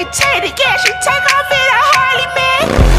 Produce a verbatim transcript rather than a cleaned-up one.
It take the gas, you take off in a Harley, man.